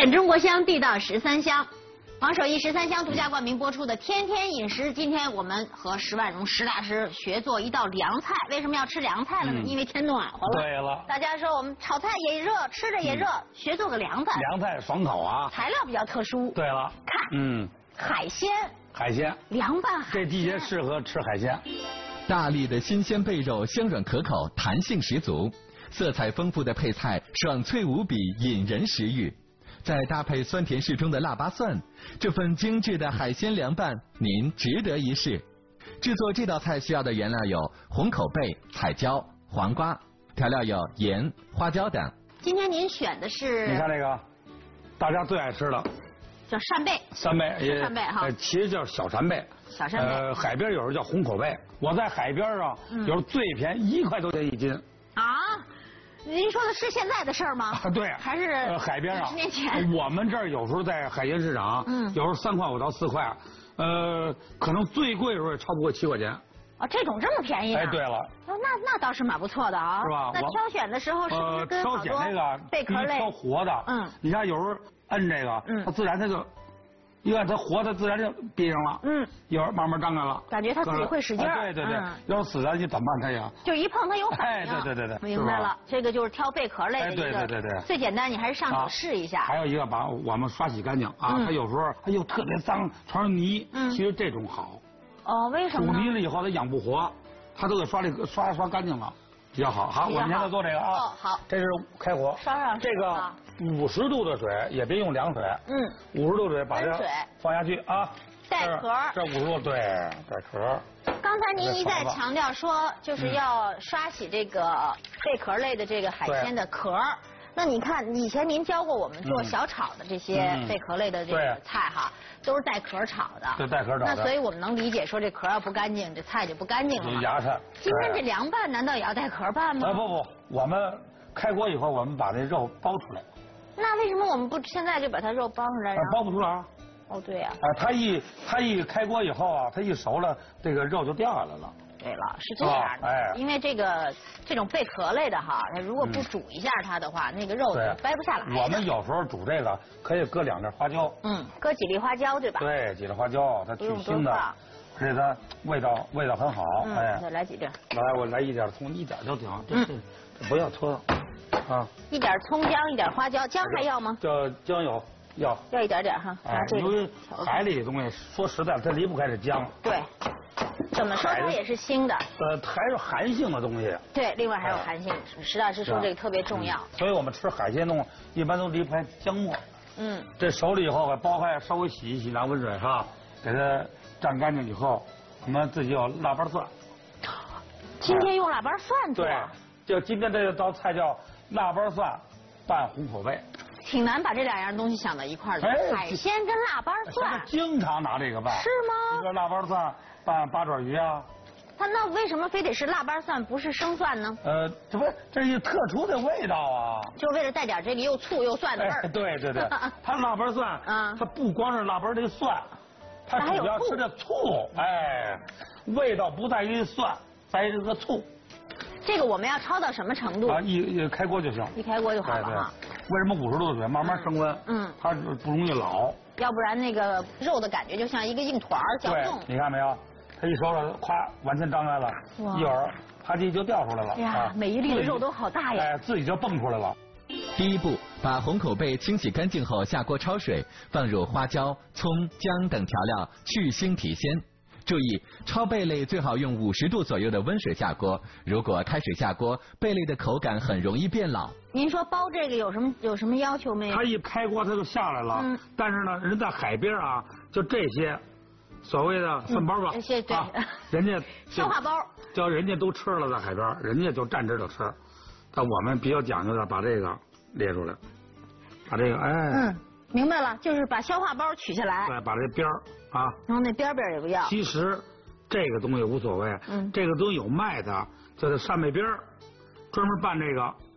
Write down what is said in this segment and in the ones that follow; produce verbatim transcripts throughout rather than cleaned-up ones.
见中国香，地道十三香。王守义十三香独家冠名播出的《天天饮食》，今天我们和石万荣石大师学做一道凉菜。为什么要吃凉菜了呢？嗯、因为天暖和了。 对了， 大家说我们炒菜也热，吃着也热，嗯、学做个凉菜。 凉菜爽口啊！ 材料比较特殊。 对了， 看， 嗯， 海鲜。 海鲜。 凉拌海鲜。 这季节适合吃海鲜。 大粒的新鲜贝肉，香软可口，弹性十足；色彩丰富的配菜，爽脆无比，引人食欲。再搭配酸甜适中的腊八蒜，这份精致的海鲜凉拌，您值得一试。制作这道菜需要的原料有红口贝、彩椒、黄瓜，调料有盐、花椒等。 今天您选的是？ 你看这个，大家最爱吃的， 叫扇贝。 扇贝也扇贝哈， 其实叫小扇贝。 小扇贝。 呃，海边有时候叫红口贝。我在海边上，嗯、有时候最便宜一块多钱一斤。 啊？您说的是现在的事儿吗？ 对， 还是呃海边上。 十年前， 我们这儿有时候在海鲜市场，嗯，有时候三块五到四块，呃，可能最贵的时候也超不过七块钱。 哦，这种这么便宜、啊？ 哎，对了。 哦，那那倒是蛮不错的啊。 是吧？ 那挑选的时候是不是跟好多挑选那个贝壳类？ 挑活的。 嗯。 你看有时候摁这个，嗯，它自然它就。因为它活，它自然就闭上了。嗯，一会儿慢慢张开了， 感觉它自己会使劲。 对对对，要是死了你怎么办？它呀， 就一碰它有反应。 哎，对对对对， 明白了，这个就是挑贝壳类的一个。 对对对对。 最简单，你还是上手试一下。 还有一个把我们刷洗干净啊，它有时候它又特别脏，全是泥。嗯。其实这种好。 哦，为什么？ 煮泥了以后它养不活，它都给刷这个刷刷干净了。比较好，好，我们现在做这个啊。 哦，好。 这是开火。 烧上这个五十度的水，也别用凉水。嗯。五十度的水把这放下去啊。 带壳。 这五十度对，带壳。 刚才您一再强调说，就是要刷洗这个贝壳类的这个海鲜的壳。那你看，以前您教过我们做小炒的这些贝壳类的这个菜哈，都是带壳炒的。 对，带壳炒的。 那所以我们能理解说，这壳要不干净，这菜就不干净了。 牙碜。 今天这凉拌难道也要带壳拌吗？ 啊不不，我们开锅以后，我们把这肉剥出来。 那为什么我们不现在就把它肉剥出来？ 剥不出来啊。 哦，对呀。 啊，它一它一开锅以后啊，它一熟了，这个肉就掉下来了。 对了，是这样的，哎，因为这个这种贝壳类的哈，它如果不煮一下它的话，那个肉就掰不下来。 我们有时候煮这个可以搁两粒花椒， 嗯，搁几粒花椒对吧？ 对，几粒花椒，它去腥的，而且它味道味道很好。 哎，再来几粒。 来，我来一点葱，一点就行，嗯，不要拖啊。 一点葱姜，一点花椒，姜还要吗？ 叫姜有要。 要一点点哈。 哎，因为海里的东西，说实在，它离不开这姜。 对。怎么说它也是腥的， 呃，还是寒性的东西。 对，另外还有寒性，石大师说这个特别重要。 所以我们吃海鲜东西一般都离不开姜末。嗯。这熟了以后，把剥开，稍微洗一洗，拿温水哈，给它蘸干净以后，我们自己有腊八蒜。 今天用腊八蒜做。 对，就今天这道菜叫腊八蒜拌红口贝。 挺难把这两样东西想到一块儿的，海鲜跟腊八蒜。 经常拿这个拌。 是吗？ 一个腊八蒜拌八爪鱼啊。 它那为什么非得是腊八蒜，不是生蒜呢？ 呃，这不，这是一特殊的味道啊。 就为了带点这个又醋又蒜的味儿。 对对对，它腊八蒜，啊，它不光是腊八这个蒜，它主要吃的醋，哎，味道不在于蒜，在于这个醋。 这个我们要焯到什么程度？ 啊，一一开锅就行。 一开锅就好了哈。 为什么五十度的水慢慢升温？嗯，它不容易老。 要不然那个肉的感觉就像一个硬团儿搅动。 你看没有？它一熟了，咵，完全张开了，一会儿啪叽就掉出来了。 哎呀，每一粒的肉都好大呀！ 哎，自己就蹦出来了。 第一步，把红口贝清洗干净后下锅焯水，放入花椒、葱、姜等调料，去腥提鲜。注意，焯贝类最好用五十度左右的温水下锅，如果开水下锅，贝类的口感很容易变老。 您说包这个有什么有什么要求没有？ 它一开锅它就下来了，嗯、但是呢，人在海边啊，就这些所谓的蒜包吧， 这些对， 人家消化包， 叫人家都吃了，在海边，人家就蘸着就吃，但我们比较讲究的，把这个列出来，把这个哎， 嗯，明白了，就是把消化包取下来， 对，把这边儿。啊， 然后那边边也不要。 其实这个东西无所谓，嗯，这个东西有卖的，叫做扇贝边儿，专门拌这个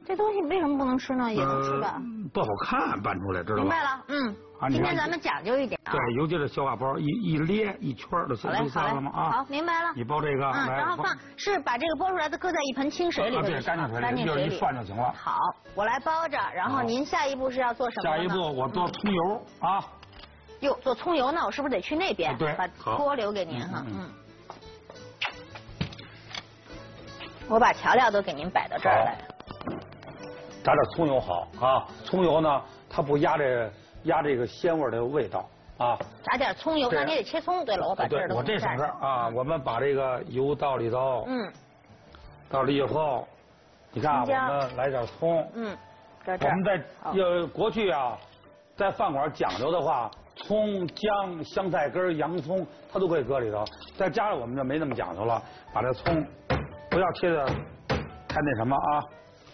这东西为什么不能吃呢？也能吃吧？ 不好看，拌出来知道吧？ 明白了，嗯。今天咱们讲究一点啊。 对，尤其是小瓦包，一一咧一圈的，就就散了吗？啊， 好，明白了。 你包这个， 嗯，然后放是把这个剥出来的搁在一盆清水里头， 对，干净水里，一人一涮就行了。 好，我来包着，然后您下一步是要做什么？ 下一步我做葱油啊。 哟，做葱油，那我是不是得去那边？ 对， 把锅留给您哈，嗯。我把调料都给您摆到这儿来。 炸点葱油好啊，葱油呢，它不压这压这个鲜味的味道啊。 炸点葱油，那你得切葱。对了，我把这儿都。 我这省事啊，我们把这个油倒里头， 嗯， 倒了以后，你看我们来点葱， 嗯， 我们在要过去啊，在饭馆讲究的话，葱、姜、香菜根、洋葱，它都可以搁里头。在家里我们就没那么讲究了，把这葱不要切的太那什么啊。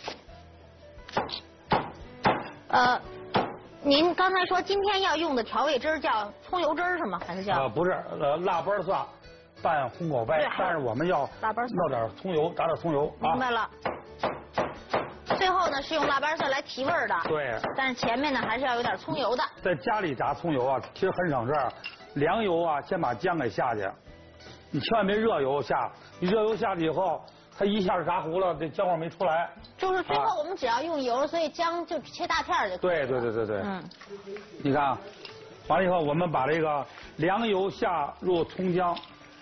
呃，您刚才说今天要用的调味汁叫葱油汁是吗？还是叫？ 呃，不是，呃，腊八蒜拌红口贝，但是我们要腊八蒜弄点葱油，炸点葱油。 明白了。最后呢是用腊八蒜来提味的。 对。 但是前面呢还是要有点葱油的。 在家里炸葱油啊，其实很省事儿。凉油啊，先把姜给下去，你千万别热油下，你热油下去以后。它一下炸糊了，这姜味没出来。 就是最后我们只要用油，所以姜就切大片就可以了。 对对对对对。 嗯。 你看，完了以后，我们把这个凉油下入葱姜，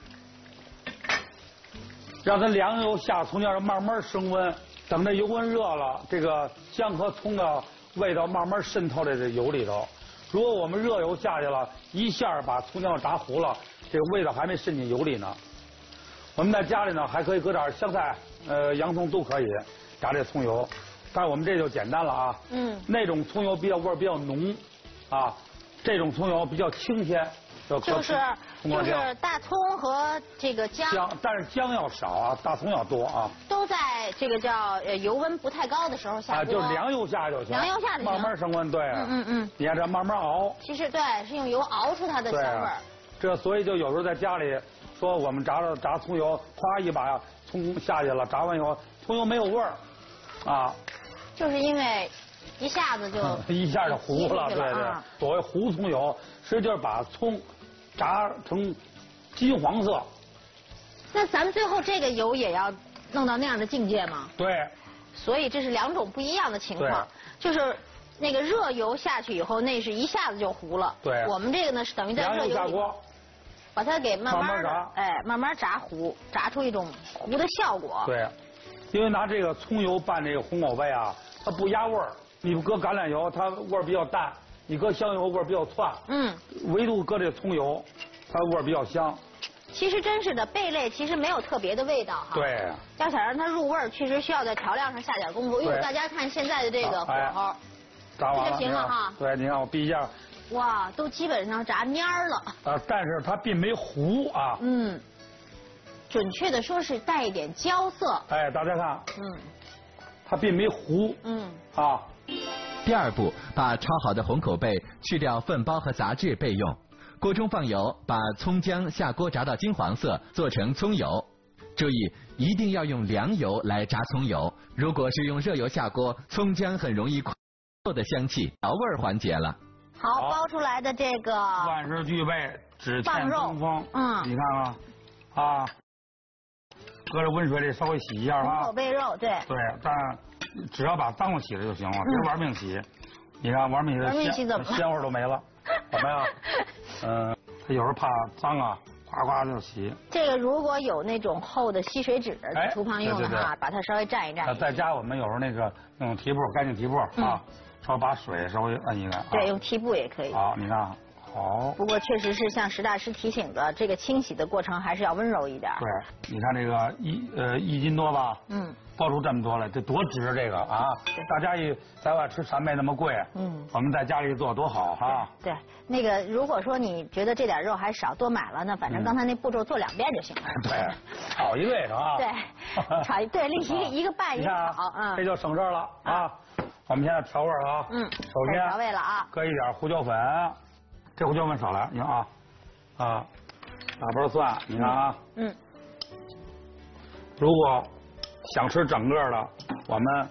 让它凉油下葱姜慢慢升温，等这油温热了，这个姜和葱的味道慢慢渗透在这油里头。如果我们热油下去了，一下把葱姜炸糊了，这个味道还没渗进油里呢。我们在家里呢，还可以搁点香菜、呃洋葱都可以炸这葱油，但是我们这就简单了啊。 嗯。 那种葱油比较味儿比较浓，啊，这种葱油比较清鲜。 就是就是大葱和这个姜。 姜，但是姜要少啊，大葱要多啊。 都在这个叫呃油温不太高的时候下锅。啊， 就凉油下就行。 凉油下就行。 慢慢升温，对。 嗯嗯嗯。 你看这慢慢熬。 其实对，是用油熬出它的香味儿。 这所以就有时候在家里。说我们炸了炸葱油，哗一把葱下去了，炸完以后葱油没有味儿，啊， 就是因为一下子就一下就糊了，对对。所谓糊葱油，实际就是把葱炸成金黄色。 那咱们最后这个油也要弄到那样的境界吗？ 对。 所以这是两种不一样的情况，就是那个热油下去以后，那是一下子就糊了。 对。 我们这个呢是等于在热油里。把它给慢慢的，哎，慢慢炸糊，炸出一种糊的效果。 对，因为拿这个葱油拌这个红口贝啊，它不压味儿。你搁橄榄油，它味儿比较淡；你搁香油，味儿比较窜。嗯。唯独搁这葱油，它味儿比较香。 其实真是的，贝类其实没有特别的味道哈。 对。 要想让它入味儿，确实需要在调料上下点功夫。因为大家看现在的这个火候， 炸完了就行了哈。 对，你看我闭一下。 哇，都基本上炸蔫儿了。 啊，但是它并没糊啊。 嗯，准确的说是带一点焦色。 哎，大家看，嗯，它并没糊。嗯。啊。 第二步，把焯好的红口贝去掉粪包和杂质备用。锅中放油，把葱姜下锅炸到金黄色，做成葱油。注意，一定要用凉油来炸葱油。如果是用热油下锅，葱姜很容易快的香气，调味环节了。 好，包出来的这个万事俱备，只欠东风。嗯，你看看，啊，搁这温水里稍微洗一下啊。 红口贝肉，对。 对，但只要把脏了洗了就行了，别玩命洗。你看玩命洗的鲜鲜味都没了，怎么样？嗯，他有时候怕脏啊，呱呱就洗。 这个如果有那种厚的吸水纸，厨房用的哈，把它稍微蘸一蘸。 在家我们有时候那个用提布，干净提布啊。稍微把水稍微摁一摁， 对，用屉布也可以。 好，你看，好。 不过确实是像石大师提醒的，这个清洗的过程还是要温柔一点。 对，你看这个一呃一斤多吧？嗯。包出这么多来，这多值这个啊！大家一在外吃赡贝那么贵，嗯，我们在家里做多好哈。 对，那个如果说你觉得这点肉还少，多买了呢，反正刚才那步骤做两遍就行了。 对，炒一个啊。 对，炒一对，另一个一个拌一个炒， 嗯，这就省事了啊。我们现在调味啊，嗯，首先调味了啊， 搁一点胡椒粉，这胡椒粉少来，你看啊，啊，大瓣蒜，你看啊，嗯，如果想吃整个的，我们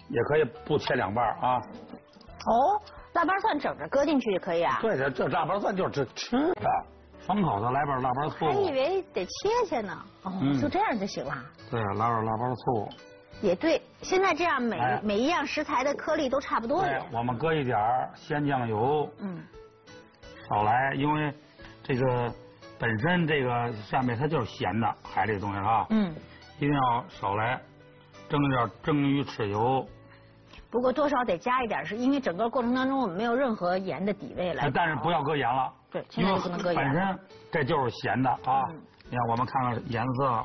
也可以不切两半啊。 哦，腊八蒜整着搁进去就可以啊？ 对，这这腊八蒜就是吃的，爽口的，来瓣腊八醋。 还以为得切切呢，哦，嗯、就这样就行了。 对，来瓣腊八醋。 也对，现在这样每、 哎、 每一样食材的颗粒都差不多了。 我们搁一点鲜酱油，嗯，少来，因为这个本身这个上面它就是咸的，海里东西啊，嗯，一定要少来，蒸点蒸鱼豉油。 不过多少得加一点，是因为整个过程当中我们没有任何盐的底味来。 但是不要搁盐了。 对，现在就不能搁盐。 本身这就是咸的啊！嗯、你看，我们看看颜色，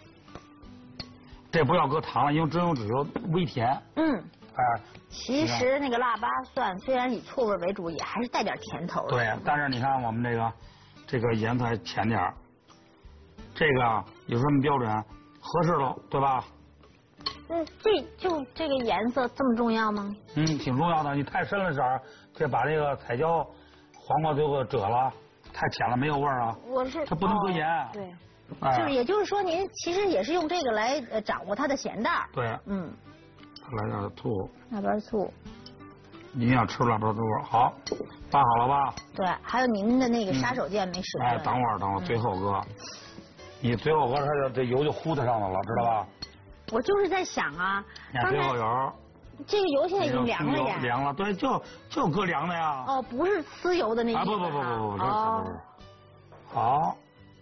这不要搁糖了，因为真有只有微甜。嗯。哎、呃。 其实那个腊八蒜虽然以醋味为主，也还是带点甜头的。 对，但是你看我们这个这个颜色还浅点儿，这个有什么标准？合适了，对吧？ 嗯，这就这个颜色这么重要吗？ 嗯，挺重要的。你太深了色儿，这把这个彩椒、黄瓜最后褶了；太浅了没有味儿啊。 我是它不能搁盐。 哦、对，哎、就是也就是说，您其实也是用这个来呃掌握它的咸淡。 对，嗯。来点醋。 腊八醋。 您要吃腊八醋，好，拌好了吧？ 对，还有您的那个杀手锏没使。 哎，等会儿，等会儿，最后搁。你最后搁它就这油就糊在上头了，知道吧？ 我就是在想啊， 刚才油， 这个油现在已经凉了呀。 凉了，对，就就搁凉的呀。 哦，不是呲油的那啊，不不不不不，这是不是？好，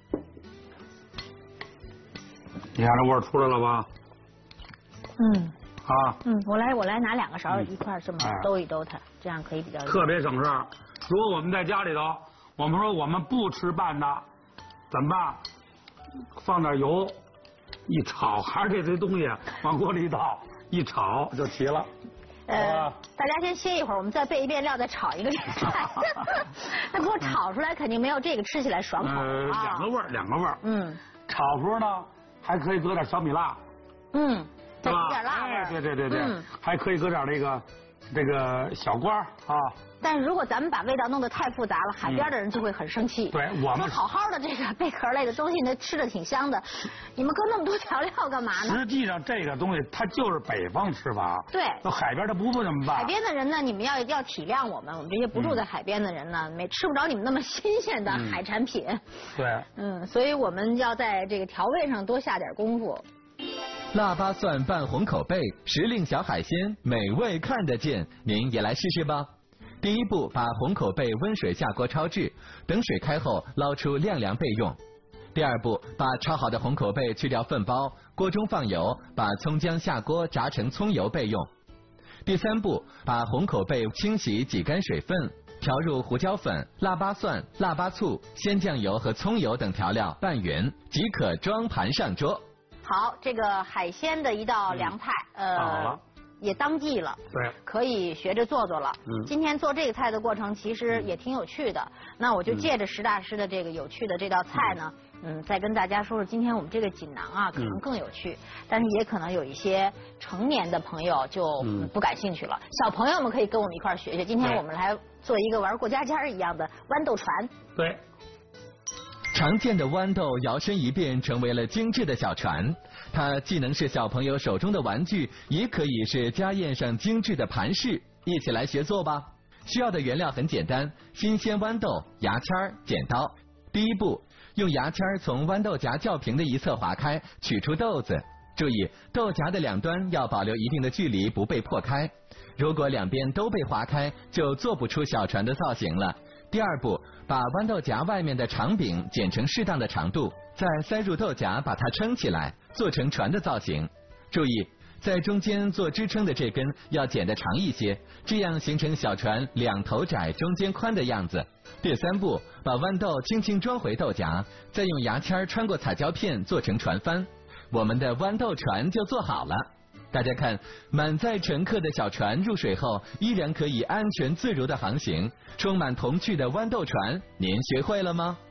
你看这味儿出来了吧？ 嗯。啊。嗯，我来我来拿两个勺一块这么兜一兜它，这样可以比较。 特别省事儿。如果我们在家里头，我们说我们不吃拌的，怎么办？放点油。一炒，还是这堆东西往锅里一倒，一炒就齐了。 呃，大家先歇一会儿，我们再备一遍料，再炒一个这个菜。那不过炒出来肯定没有这个吃起来爽口啊。 呃，两个味儿，两个味儿。嗯。炒时候呢，还可以搁点小米辣。 嗯。 对吧？ 点辣味儿。 对对对对。嗯。还可以搁点这个这个小瓜啊。 但是如果咱们把味道弄得太复杂了，海边的人就会很生气。 对，我们好好的这个贝壳类的东西，那吃的挺香的，你们搁那么多调料干嘛呢？ 实际上这个东西它就是北方吃法。 对。 那海边它不会这么办。 海边的人呢，你们要要体谅我们，我们这些不住在海边的人呢，没吃不着你们那么新鲜的海产品。 对。 嗯，所以我们要在这个调味上多下点功夫。 腊八蒜拌红口贝，时令小海鲜，美味看得见，您也来试试吧。第一步，把红口贝温水下锅焯制，等水开后捞出晾凉备用。第二步，把焯好的红口贝去掉粪包，锅中放油，把葱姜下锅炸成葱油备用。第三步，把红口贝清洗挤干水分，调入胡椒粉、腊八蒜、腊八醋、鲜酱油和葱油等调料拌匀，即可装盘上桌。 好，这个海鲜的一道凉菜， 嗯、呃。 也当季了， 对， 可以学着做做了。嗯，今天做这个菜的过程其实也挺有趣的。嗯、那我就借着石大师的这个有趣的这道菜呢，嗯, 嗯，再跟大家说说今天我们这个锦囊啊，可能更有趣，嗯、但是也可能有一些成年的朋友就、嗯、不感兴趣了。小朋友们可以跟我们一块儿学学。今天我们来做一个玩过家家一样的豌豆船。 对。 常见的豌豆摇身一变成为了精致的小船，它既能是小朋友手中的玩具，也可以是家宴上精致的盘饰。一起来学做吧。需要的原料很简单：新鲜豌豆、牙签、剪刀。第一步，用牙签从豌豆荚较平的一侧划开，取出豆子。注意，豆荚的两端要保留一定的距离，不被破开。如果两边都被划开，就做不出小船的造型了。第二步，把豌豆荚外面的长柄剪成适当的长度，再塞入豆荚，把它撑起来，做成船的造型。注意，在中间做支撑的这根要剪得长一些，这样形成小船两头窄中间宽的样子。第三步，把豌豆轻轻装回豆荚，再用牙签穿过彩椒片做成船帆，我们的豌豆船就做好了。大家看，满载乘客的小船入水后，依然可以安全自如地航行。充满童趣的豌豆船，您学会了吗？